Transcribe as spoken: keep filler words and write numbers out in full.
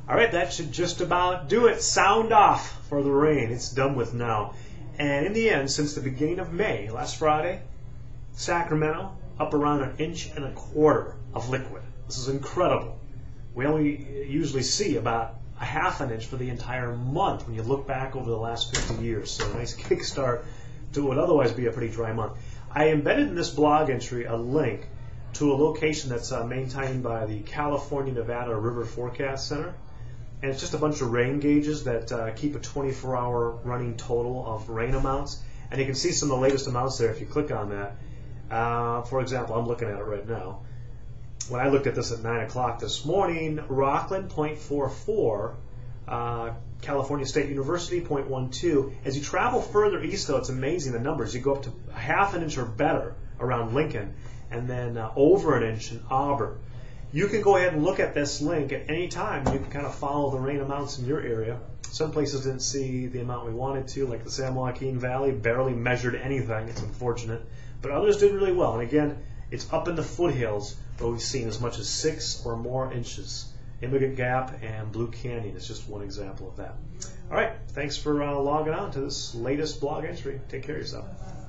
All right, that should just about do it. Sound off for the rain. It's done with now. And in the end, since the beginning of May, last Friday, Sacramento up around an inch and a quarter of liquid. This is incredible. We only usually see about a half an inch for the entire month when you look back over the last fifty years. So a nice kickstart to what would otherwise be a pretty dry month. I embedded in this blog entry a link to a location that's uh, maintained by the California Nevada River Forecast Center. And it's just a bunch of rain gauges that uh, keep a twenty-four hour running total of rain amounts. And you can see some of the latest amounts there if you click on that. Uh, for example, I'm looking at it right now. When I looked at this at nine o'clock this morning, Rockland zero point four four, uh, California State University zero point one two. As you travel further east, though, it's amazing the numbers. You go up to half an inch or better around Lincoln, and then uh, over an inch in Auburn. You can go ahead and look at this link at any time. You can kind of follow the rain amounts in your area. Some places didn't see the amount we wanted to, like the San Joaquin Valley, barely measured anything. It's unfortunate. But others did really well. And again, it's up in the foothills where we've seen as much as six or more inches. Immigrant Gap and Blue Canyon is just one example of that. All right, thanks for uh, logging on to this latest blog entry. Take care of yourself.